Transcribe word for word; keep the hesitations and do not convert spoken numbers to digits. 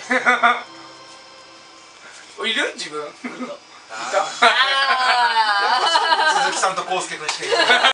いる自分。いた。 鈴木さんと康介君しかいない。